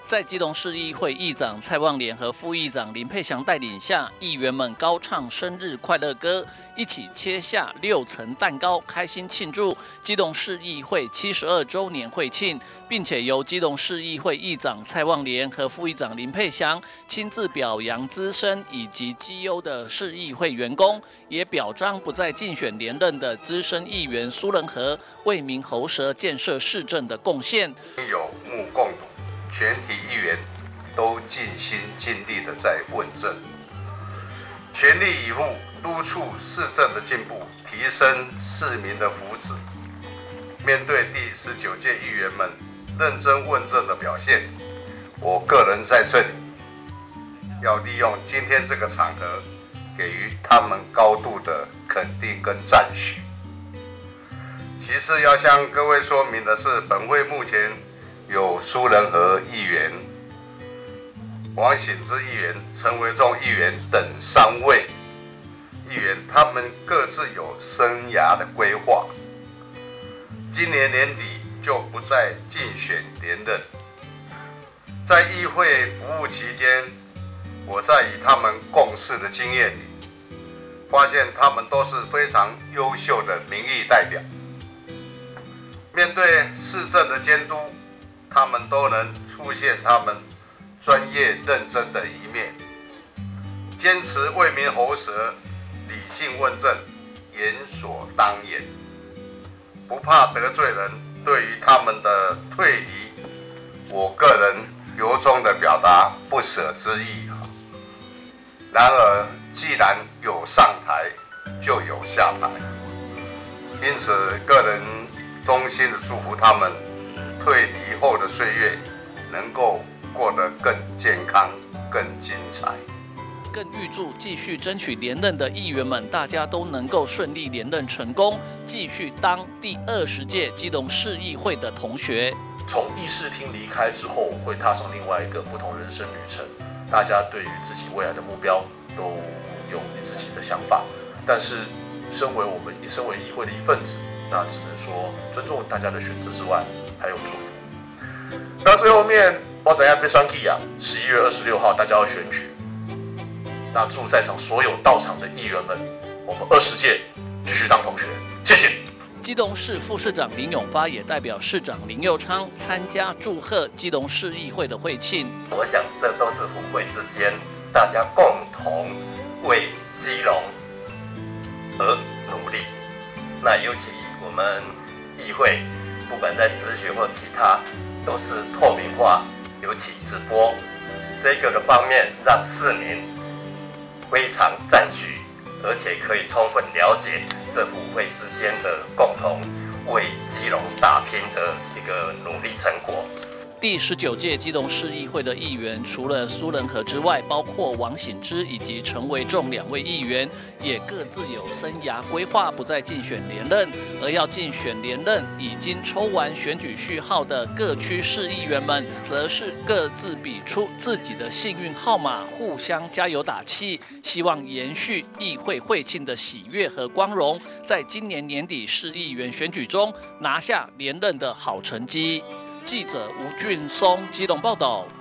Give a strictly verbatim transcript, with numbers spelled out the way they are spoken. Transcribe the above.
在基隆市议会议长蔡旺莲和副议长林佩祥带领下，议员们高唱生日快乐歌，一起切下六层蛋糕，开心庆祝基隆市议会七十二周年会庆，并且由基隆市议会议长蔡旺莲和副议长林佩祥亲自表扬资深以及绩优的市议会员工，也表彰不再竞选连任的资深议员苏仁和为民喉舌建设市政的贡献。 有目共睹。全体议员都尽心尽力的在问政，全力以赴督促市政的进步，提升市民的福祉。面对第十九届议员们认真问政的表现，我个人在这里要利用今天这个场合，给予他们高度的肯定跟赞许。其次要向各位说明的是，本会目前有苏仁和议员、王醒之议员、陈维仲议员等三位议员，他们各自有生涯的规划，今年年底就不再竞选连任。在议会服务期间，我在与他们共事的经验里，发现他们都是非常优秀的民意代表，面对市政的监督，他们都能出现他们专业认真的一面，坚持为民喉舌，理性问政，言所当言，不怕得罪人。对于他们的退离，我个人由衷的表达不舍之意。然而，既然有上台，就有下台，因此个人衷心的祝福他们退离后的岁月能够过得更健康、更精彩。 更预祝继续争取连任的议员们，大家都能够顺利连任成功，继续当第二十届基隆市议会的同学。 从议事厅离开之后，会踏上另外一个不同人生旅程。大家对于自己未来的目标都有自己的想法，但是身为我们身为议会的一份子，那只能说尊重大家的选择之外，还有祝福。那最后面，我怎样被选举啊？十一月二十六号大家要选举。那祝在场所有到场的议员们，我们二十届继续当同学，谢谢。 基隆市副市长林永发也代表市长林佑昌参加祝贺基隆市议会的会庆。 我想这都是府会之间大家共同为基隆而努力。那尤其我们议会，不管在咨询或其他，都是透明化，尤其直播这个的方面，让市民非常赞许，而且可以充分了解这府会之间的共同为基隆打拼的一个努力成果。 第十九届基隆市议会的议员，除了苏仁和之外，包括王醒之以及陈维仲两位议员，也各自有生涯规划，不再竞选连任。而要竞选连任，已经抽完选举序号的各区市议员们，则是各自比出自己的幸运号码，互相加油打气，希望延续议会会庆的喜悦和光荣，在今年年底市议员选举中拿下连任的好成绩。记者吴俊松基隆报道。